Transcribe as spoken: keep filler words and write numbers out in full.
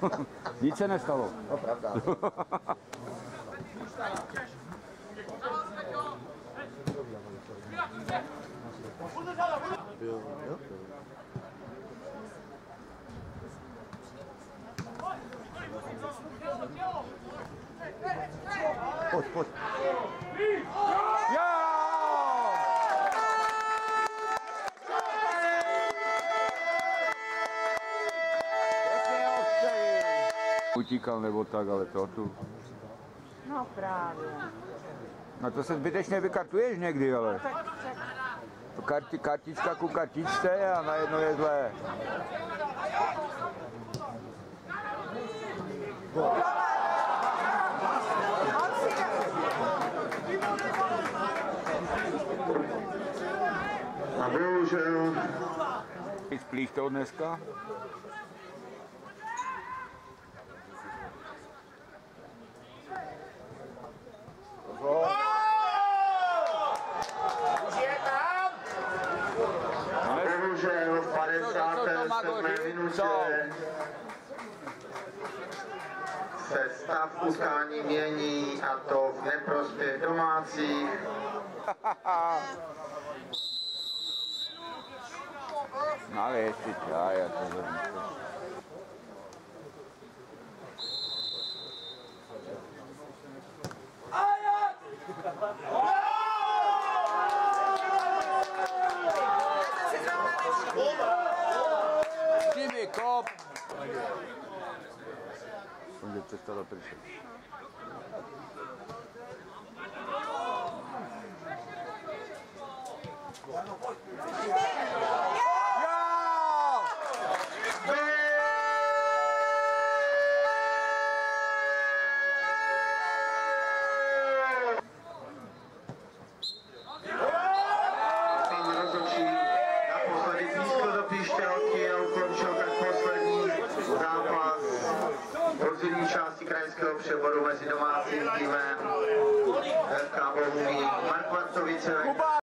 Nic se nestalo. No, pravda. Pojď, pojď. Jo! Utíkal nebo tak, ale to tu. No právě. No to se zbytečně vykartuješ někdy, ale. To karti, kartička ku kartičce a najednou je zlé. A bohužel. Splíš to dneska? Bohužel v padesáté sedmé minutě se stav utkání mění, a to v neprospěch domácích. No ale jestli já, já to vezmu. Jimmy, kop! Jsem přestala pršet. Podzimní části krajského přeboru mezi domácím týmem F K Bohumín Markvancovice.